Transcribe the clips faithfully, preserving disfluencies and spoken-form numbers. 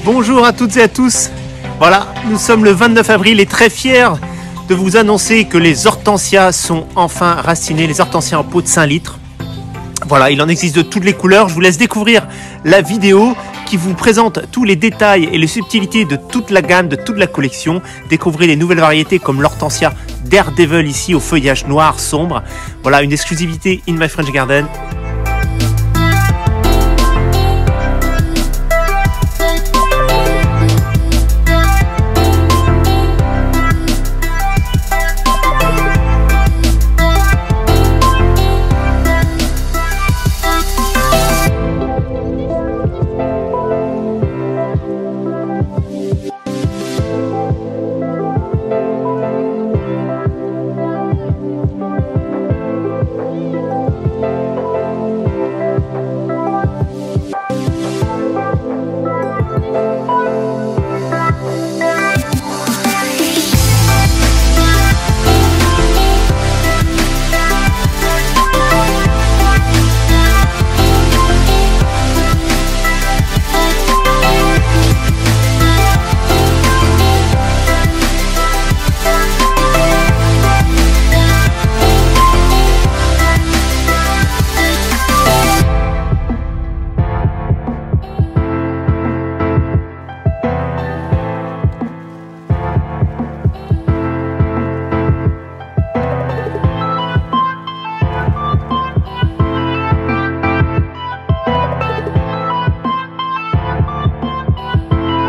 Bonjour à toutes et à tous. Voilà, nous sommes le vingt-neuf avril et très fiers de vous annoncer que les hortensias sont enfin racinés, les hortensias en pot de cinq litres. Voilà, il en existe de toutes les couleurs. Je vous laisse découvrir la vidéo qui vous présente tous les détails et les subtilités de toute la gamme, de toute la collection. Découvrez les nouvelles variétés comme l'hortensia Daredevil ici au feuillage noir sombre. Voilà, une exclusivité in my French garden.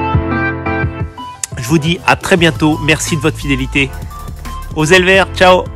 Je vous dis à très bientôt. Merci de votre fidélité. Aux éleveurs, ciao!